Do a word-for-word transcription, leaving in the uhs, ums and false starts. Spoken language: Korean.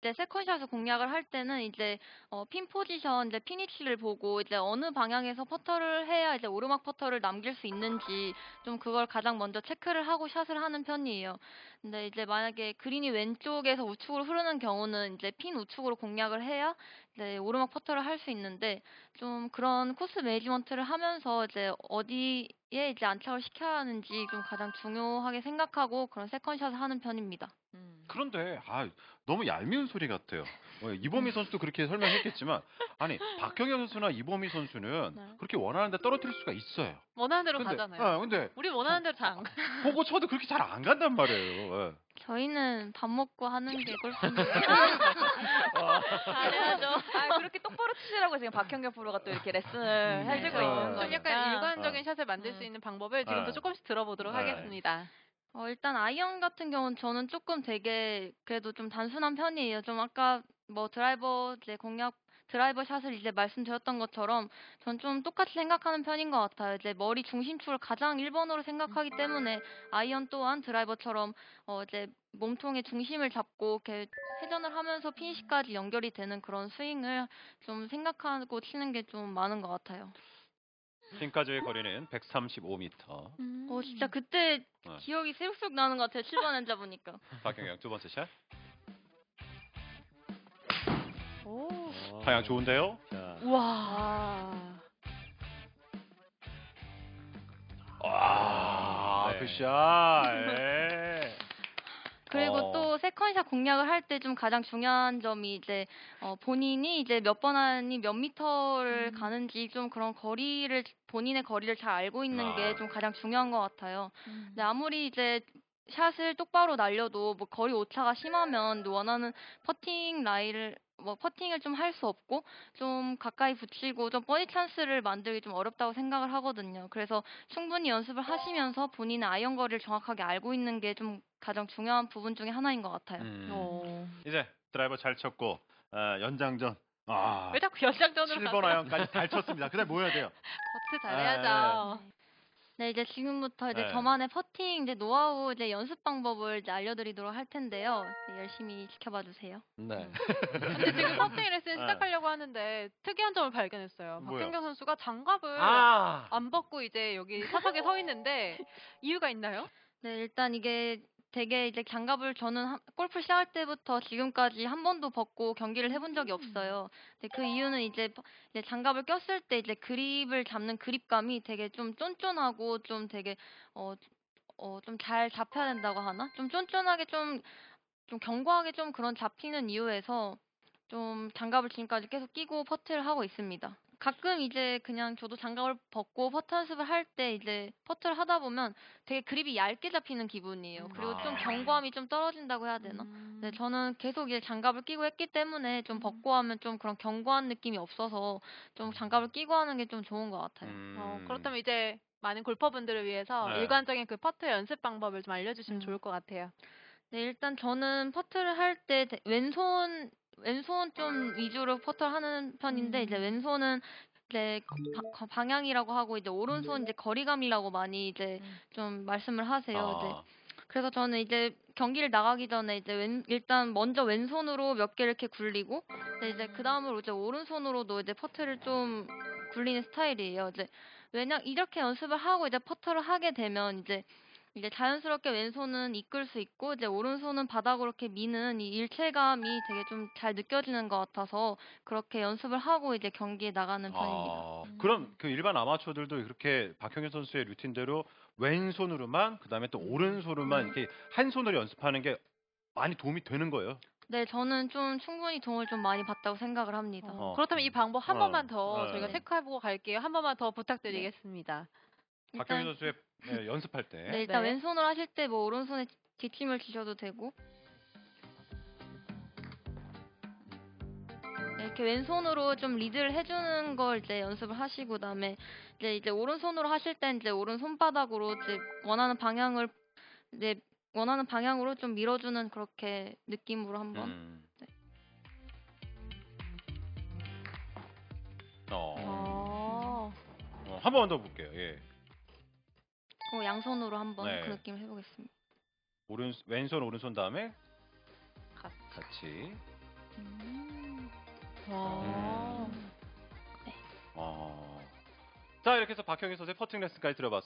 이제 세컨샷을 공략을 할 때는 이제 어 핀 포지션 이제 피니치를 보고 이제 어느 방향에서 퍼터를 해야 이제 오르막 퍼터를 남길 수 있는지 좀 그걸 가장 먼저 체크를 하고 샷을 하는 편이에요. 근데 이제 만약에 그린이 왼쪽에서 우측으로 흐르는 경우는 이제 핀 우측으로 공략을 해야 이제 오르막 퍼터를 할 수 있는데 좀 그런 코스 매니지먼트를 하면서 이제 어디에 이제 안착을 시켜야 하는지 좀 가장 중요하게 생각하고 그런 세컨샷을 하는 편입니다. 음. 그런데 아 너무 얄미운 소리 같아요. 어, 이범희 선수도 그렇게 설명했겠지만 아니 박경현 선수나 이범희 선수는 네. 그렇게 원하는 데 떨어뜨릴 수가 있어요. 원하는 대로 근데 가잖아요. 아 근데 우린 원하는 대로 잘 안 가. 보고 쳐도 그렇게 잘 안 간단 말이에요. 예. 저희는 밥 먹고 하는 게 골프인데. 잘해야죠. 아 그렇게 똑바로 치시라고 지금 박형경 프로가 또 이렇게 레슨을 음. 해주고 네. 있는 좀 거니까. 좀 약간 일관적인 어. 샷을 만들 수 음. 있는 방법을 지금부터 네. 조금씩 들어보도록 네. 하겠습니다. 어 일단 아이언 같은 경우는 저는 조금 되게 그래도 좀 단순한 편이에요. 좀 아까 뭐 드라이버 이제 공략 드라이버 샷을 이제 말씀드렸던 것처럼 전 좀 똑같이 생각하는 편인 것 같아요. 이제 머리 중심축을 가장 일 번으로 생각하기 때문에 아이언 또한 드라이버처럼 어 이제 몸통의 중심을 잡고 이렇게 회전을 하면서 피니시까지 연결이 되는 그런 스윙을 좀 생각하고 치는 게 좀 많은 것 같아요. 핀까지의 거리는 백삼십오 미터. 어 진짜 그때 네. 기억이 새록새록 나는 것 같아요. 칠 번 앉아 보니까. 박경영 두 번째 샷. 오. 방향 좋은데요? 자, 우와. 와, 네. 그 샷. 예. 그리고 어. 또 세컨샷 공략을 할 때 좀 가장 중요한 점이 이제 어 본인이 이제 몇 번 하니 몇 미터를 음. 가는지 좀 그런 거리를 본인의 거리를 잘 알고 있는 아. 게 좀 가장 중요한 것 같아요. 음. 근데 아무리 이제 샷을 똑바로 날려도 뭐 거리 오차가 심하면 원하는 퍼팅 라인을 뭐 퍼팅을 좀 할 수 없고 좀 가까이 붙이고 좀 버디 찬스를 만들기 좀 어렵다고 생각을 하거든요. 그래서 충분히 연습을 하시면서 본인의 아이언 거리를 정확하게 알고 있는 게 좀 가장 중요한 부분 중에 하나인 것 같아요. 음. 오. 이제 드라이버 잘 쳤고 아, 연장전. 아. 왜 자꾸 연장전으로 칠 번 가세요? 아이언까지 잘 쳤습니다. 그다음 뭐 해야 돼요? 버트 잘해야죠. 네, 이제 지금부터 이제 네. 저만의 퍼팅 이제 노하우 이제 연습 방법을 이제 알려드리도록 할 텐데요. 네, 열심히 지켜봐 주세요. 네. 근데 지금 퍼팅 레슨 네. 시작하려고 하는데 특이한 점을 발견했어요. 뭐요? 박경경 선수가 장갑을 아, 안 벗고 이제 여기 사석에 서 있는데 이유가 있나요? 네, 일단 이게 되게 이제 장갑을 저는 한- 골프 시작할 때부터 지금까지 한 번도 벗고 경기를 해본 적이 없어요. 근데 그 이유는 이제, 퍼- 이제 장갑을 꼈을 때 이제 그립을 잡는 그립감이 되게 좀 쫀쫀하고 좀 되게 어, 어, 좀 잘 잡혀야 된다고 하나? 좀 쫀쫀하게 좀, 좀 견고하게 좀 그런 잡히는 이유에서 좀 장갑을 지금까지 계속 끼고 퍼트를 하고 있습니다. 가끔 이제 그냥 저도 장갑을 벗고 퍼트 연습을 할 때 이제 퍼트를 하다 보면 되게 그립이 얇게 잡히는 기분이에요. 그리고 좀 아. 견고함이 좀 떨어진다고 해야 되나? 음. 네, 저는 계속 이제 장갑을 끼고 했기 때문에 좀 벗고 하면 좀 그런 견고한 느낌이 없어서 좀 장갑을 끼고 하는 게 좀 좋은 것 같아요. 음. 어, 그렇다면 이제 많은 골퍼분들을 위해서 네. 일관적인 그 퍼트 연습 방법을 좀 알려주시면 음. 좋을 것 같아요. 네, 일단 저는 퍼트를 할 때 왼손 왼손 좀 위주로 퍼터를 하는 편인데 이제 음. 왼손은 이제 바- 거- 방향이라고 하고 이제 오른손 이제 거리감이라고 많이 이제 음. 좀 말씀을 하세요. 이제 아. 그래서 저는 이제 경기를 나가기 전에 이제 왼 일단 먼저 왼손으로 몇 개 이렇게 굴리고 근데 이제 그다음으로 이제 오른손으로도 이제 퍼트를 좀 굴리는 스타일이에요. 이제 왜냐 이렇게 연습을 하고 이제 퍼터를 하게 되면 이제 이제 자연스럽게 왼손은 이끌 수 있고 이제 오른손은 바닥으로 이렇게 미는 이 일체감이 되게 좀 잘 느껴지는 것 같아서 그렇게 연습을 하고 이제 경기에 나가는 편입니다. 아, 음. 그럼 그 일반 아마추어들도 그렇게 박형현 선수의 루틴대로 왼손으로만 그다음에 또 오른손으로만 이렇게 한 손으로 연습하는 게 많이 도움이 되는 거예요. 네, 저는 좀 충분히 도움을 좀 많이 받다고 생각을 합니다. 어, 어. 그렇다면 이 방법 한 어. 번만 더 네. 저희가 체크해보고 갈게요. 한 번만 더 부탁드리겠습니다. 박형현 일단 선수의 네, 연습할 때. 네, 일단 네. 왼손으로 하실 때 뭐 오른손에 뒷힘을 주셔도 되고 네, 이렇게 왼손으로 좀 리드를 해주는 걸 이제 연습을 하시고 그다음에 이제 이제 오른손으로 하실 땐 이제 오른 손바닥으로 이제 원하는 방향을 이제 원하는 방향으로 좀 밀어주는 그렇게 느낌으로 한번. 음. 네. 어. 어. 어, 한 번 더 볼게요. 예. 그 양손으로 한번 네. 그 느낌을 해보겠습니다. 오른 왼손 오른손 다음에 같이. 같이. 음. 와. 어. 자, 이렇게 해서 박형희 선수의 퍼팅 레슨까지 들어봤습니다.